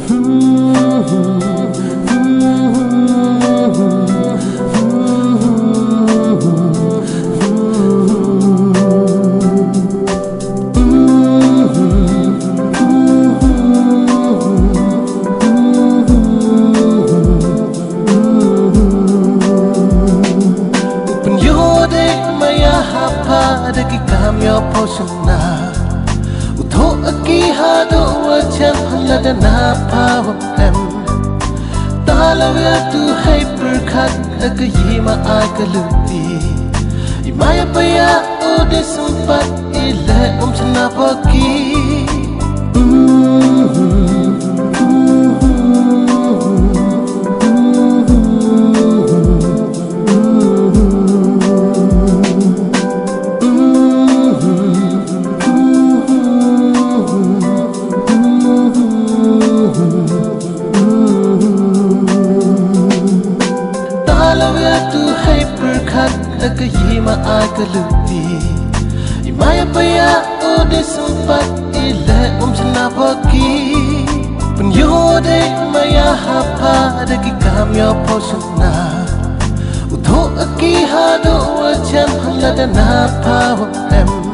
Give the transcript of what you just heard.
Dagi kamyo poshna utho aki hado wachan halada na pawam talawya tu hyper khat agayima agaluti imaya paya ode sampat ila umchna paki Agayima agaluti imaya paya ode sampat ila umchna paki penyode maya hapa dagi kamyo poshna utho aki hado wachan halada na pawam